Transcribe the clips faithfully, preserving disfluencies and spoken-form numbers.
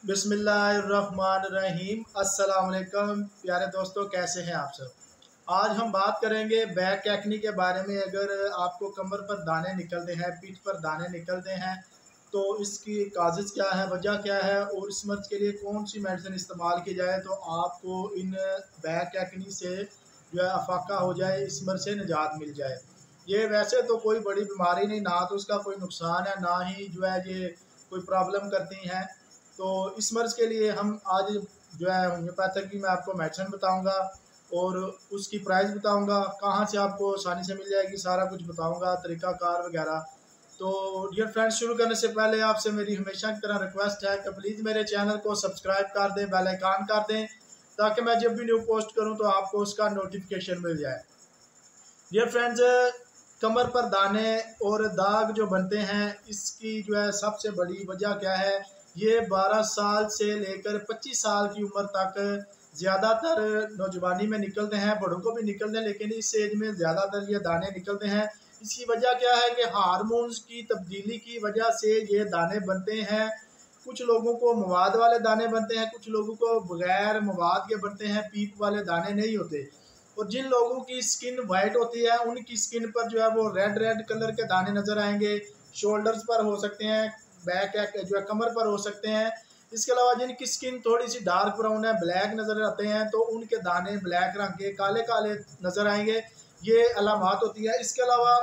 बिस्मिल्लाहिर्रहमानिर्रहीम। अस्सलाम वालेकुम प्यारे दोस्तों, कैसे हैं आप सब। आज हम बात करेंगे बैक एक्नी के बारे में। अगर आपको कमर पर दाने निकलते हैं, पीठ पर दाने निकलते हैं, तो इसकी काज़िज़ क्या है, वजह क्या है और इस मर्ज़ के लिए कौन सी मेडिसिन इस्तेमाल की जाए तो आपको इन बैक एक्नी से जो है अफाका हो जाए, इस मर्ज़ से निजात मिल जाए। ये वैसे तो कोई बड़ी बीमारी नहीं, ना तो उसका कोई नुकसान है, ना ही जो है ये कोई प्रॉब्लम करती हैं। तो इस मर्ज़ के लिए हम आज जो है होम्योपैथिक की मैं आपको मेडिसिन बताऊंगा और उसकी प्राइस बताऊंगा, कहाँ से आपको आसानी से मिल जाएगी, सारा कुछ बताऊंगा, तरीक़ाकार वगैरह। तो डियर फ्रेंड्स, शुरू करने से पहले आपसे मेरी हमेशा की तरह रिक्वेस्ट है कि प्लीज़ मेरे चैनल को सब्सक्राइब कर दें, बेल आइकन कर दें, ताकि मैं जब भी न्यू पोस्ट करूँ तो आपको उसका नोटिफिकेशन मिल जाए। डियर फ्रेंड्स, कमर पर दाने और दाग जो बनते हैं, इसकी जो है सबसे बड़ी वजह क्या है। ये बारह साल से लेकर पच्चीस साल की उम्र तक ज़्यादातर नौजवानी में निकलते हैं, बड़ों को भी निकलते हैं, लेकिन इस एज में ज़्यादातर ये दाने निकलते हैं। इसकी वजह क्या है कि हार्मोन्स की तब्दीली की वजह से ये दाने बनते हैं। कुछ लोगों को मवाद वाले दाने बनते हैं, कुछ लोगों को बगैर मवाद के बनते हैं, पीप वाले दाने नहीं होते। और जिन लोगों की स्किन वाइट होती है, उनकी स्किन पर जो है वो रेड रेड कलर के दाने नज़र आएंगे। शोल्डर्स पर हो सकते हैं, बैक जो है कमर पर हो सकते हैं। इसके अलावा जिनकी स्किन थोड़ी सी डार्क ब्राउन है, ब्लैक नज़र आते हैं, तो उनके दाने ब्लैक रंग के काले काले नज़र आएंगे। ये अलामात होती है। इसके अलावा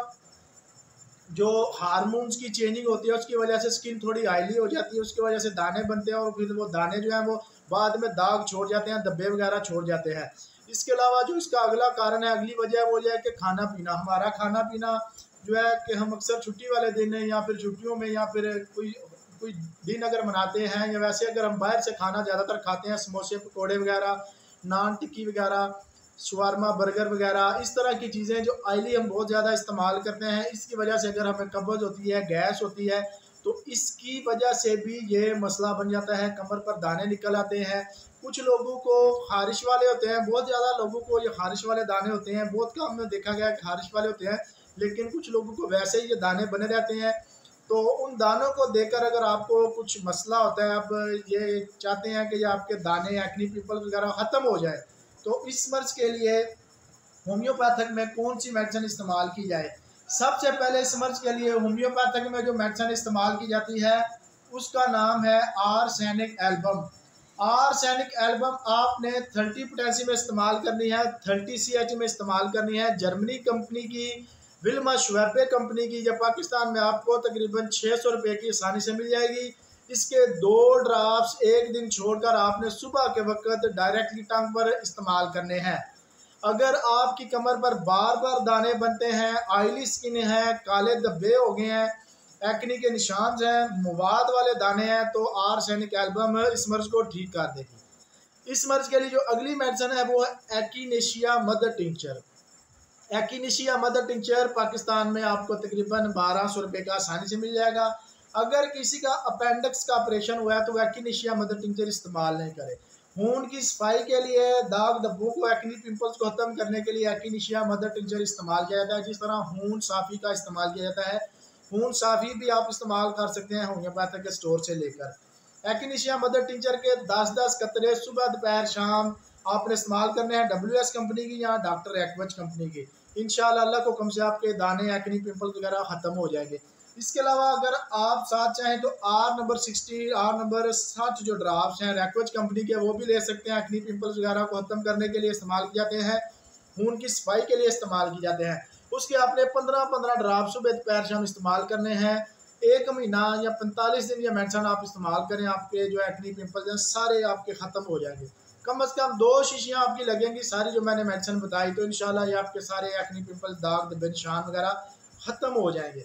जो हार्मोन्स की चेंजिंग होती है, उसकी वजह से स्किन थोड़ी ऑयली हो जाती है, उसकी वजह से दाने बनते हैं और फिर वो दाने जो हैं वो बाद में दाग छोड़ जाते हैं, धब्बे वगैरह छोड़ जाते हैं। इसके अलावा जो इसका अगला कारण है, अगली वजह वो यह है कि खाना पीना, हमारा खाना पीना जो है कि हम अक्सर छुट्टी वाले दिन या फिर छुट्टियों में या फिर कोई कोई दिन अगर मनाते हैं, या वैसे अगर हम बाहर से खाना ज़्यादातर खाते हैं, समोसे पकौड़े वगैरह, नान टिक्की वगैरह, शवारमा बर्गर वगैरह, इस तरह की चीज़ें जो ऑयली हम बहुत ज़्यादा इस्तेमाल करते हैं, इसकी वजह से अगर हमें कब्ज़ होती है, गैस होती है, तो इसकी वजह से भी ये मसला बन जाता है, कमर पर दाने निकल आते हैं। कुछ लोगों को खारिश वाले होते हैं, बहुत ज़्यादा लोगों को ये खारिश वाले दाने होते हैं, बहुत कम में देखा गया खारिश वाले होते हैं, लेकिन कुछ लोगों को वैसे ही ये दाने बने रहते हैं। तो उन दानों को देखकर अगर आपको कुछ मसला होता है, आप ये चाहते हैं कि ये आपके दाने, एक्नी, पिंपल वगैरह ख़त्म हो जाए, तो इस मर्ज़ के लिए होम्योपैथिक में कौन सी मेडिसिन इस्तेमाल की जाए। सबसे पहले इस मर्ज़ के लिए होम्योपैथिक में जो मेडिसिन इस्तेमाल की जाती है, उसका नाम है आर्सेनिक एल्बम। आर्सेनिक एल्बम आपने थर्टी पोटेंसी में इस्तेमाल करनी है, थर्टी सी एच में इस्तेमाल करनी है। जर्मनी कंपनी की, विल्मा श्वेबे कंपनी की, जब पाकिस्तान में आपको तकरीबन छः सौ रुपये की आसानी से मिल जाएगी। इसके दो ड्राफ्ट्स एक दिन छोड़कर आपने सुबह के वक्त डायरेक्टली टंग पर इस्तेमाल करने हैं। अगर आपकी कमर पर बार बार दाने बनते हैं, ऑयली स्किन है, काले धब्बे हो गए हैं, एक्नी के निशान हैं, मवाद वाले दाने हैं, तो आर्सेनिक एल्बम इस मर्ज़ को ठीक कर देगी। इस मर्ज़ के लिए जो अगली मेडिसिन है वो है echinacea mother tincture. Echinacea mother tincture Pakistan में आपको तकरीबन बारह सौ रुपये का आसानी से मिल जाएगा। अगर किसी का अपेंडिक्स का ऑपरेशन हुआ है तो एकिनेशिया मदर टिंचर इस्तेमाल नहीं करें। खून की सफाई के लिए, दाग धब्बों को, एक्नी पिंपल्स को खत्म करने के लिए एकिनेशिया मदर टिंचर इस्तेमाल किया जाता है। जिस तरह खून साफ़ी का इस्तेमाल किया जाता है, खून साफ़ी भी आप इस्तेमाल कर सकते हैं होम्योपैथिक के स्टोर से लेकर। एकिनेशिया मदर टिंचर के दस दस कतरे सुबह दोपहर शाम आपने इस्तेमाल करने हैं, डब्ल्यू एस कंपनी की या डॉक्टर एक्वच कंपनी की। इंशाल्लाह अल्लाह को कम से आपके दाने, एक्नी, पिंपल वगैरह ख़त्म हो जाएंगे। इसके अलावा अगर आप साथ चाहें तो R number sixty, R number साठ जो ड्राफ्ट हैं रैक्वच कंपनी के, वो भी ले सकते हैं। एक्नी पिंपल्स वगैरह को ख़त्म करने के लिए इस्तेमाल किए जाते हैं, खून की सफाई के लिए इस्तेमाल किए जाते हैं। उसके आपने पंद्रह पंद्रह ड्राफ्ट सुबह दोपहर शाम इस्तेमाल करने हैं। एक महीना या पैंतालीस दिन ये मेडिसिन आप इस्तेमाल करें, आपके जो एक्नी पिंपल्स हैं सारे आपके ख़त्म हो जाएंगे। कम अज़ कम दो शीशियाँ आपकी लगेंगी सारी जो मैंने मेडिसिन बताई, तो इंशाल्लाह ये आपके सारे एक्नी पिंपल, दाग धब्बे, निशान वगैरह ख़त्म हो जाएंगे।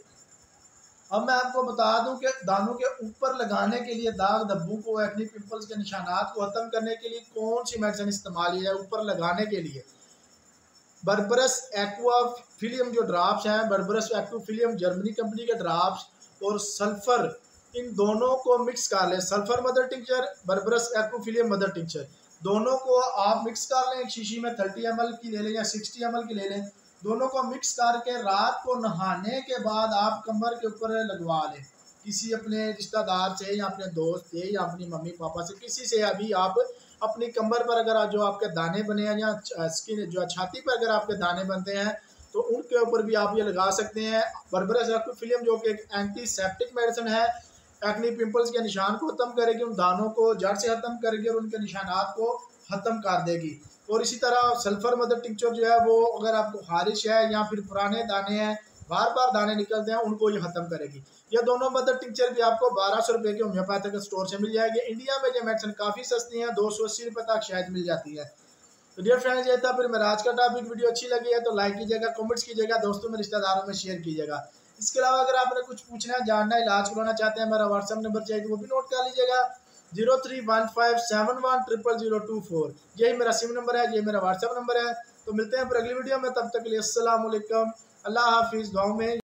अब मैं आपको बता दूं कि दानों के ऊपर लगाने के लिए, दाग धब्बों को, एक्नी पिंपल्स के निशानात को ख़त्म करने के लिए कौन सी मेडिसिन इस्तेमाल की जाए ऊपर लगाने के लिए। बर्बरस एक्वाफिलियम जो ड्राप्स हैं, बर्बरस एक्वाफिलियम जर्मनी कंपनी के ड्राप्स और सल्फर, इन दोनों को मिक्स कर लें। Sulphur mother tincture, berberis aquifolium mother tincture, दोनों को आप मिक्स कर लें। एक शीशी में थर्टी एम एल की ले लें या सिक्सटी एम एल की ले लें। दोनों को मिक्स करके रात को नहाने के बाद आप कमर के ऊपर लगवा लें। किसी अपने रिश्तेदार से या अपने दोस्त से या अपनी मम्मी पापा से, किसी से अभी आप अपनी कमर पर अगर जो आपके दाने बने हैं या स्किन जो छाती पर अगर आपके दाने बनते हैं तो उनके ऊपर भी आप ये लगा सकते हैं बर्बरस फिल्म, जो कि एक एंटीसेप्टिक मेडिसिन है। एक्ने पिंपल्स के निशान को खत्म करेगी, उन दानों को जड़ से खत्म करेगी और उनके निशानात को खत्म कर देगी। और इसी तरह सल्फर मदर टिंचर जो है वो अगर आपको खारिश है या फिर पुराने दाने हैं, बार बार दाने निकलते हैं, उनको ये खत्म करेगी। ये दोनों मदर टिंचर भी आपको बारह सौ रुपये के होम्योपैथिक स्टोर से मिल जाएगी। इंडिया में ये मेडिसिन काफ़ी सस्ती है, दो सौ अस्सी रुपये तक शायद मिल जाती है। तो डियर फ्रेंड्स, ये था फिर मेरा आज का टॉपिक। वीडियो अच्छी लगी है तो लाइक कीजिएगा, कमेंट्स कीजिएगा, दोस्तों में रिश्तेदारों में शेयर कीजिएगा। इसके अलावा अगर आपने कुछ पूछना है, जानना है, इलाज करवाना चाहते हैं, मेरा व्हाट्सअप नंबर चाहिए तो वो भी नोट कर लीजिएगा, zero three one five seven one triple zero two four. यही मेरा सिम नंबर है, ये मेरा व्हाट्सअप नंबर है। तो मिलते हैं फिर अगली वीडियो में, तब तक के लिए अस्सलाम वालेकुम, अल्लाह हाफिज़, दुआओं में।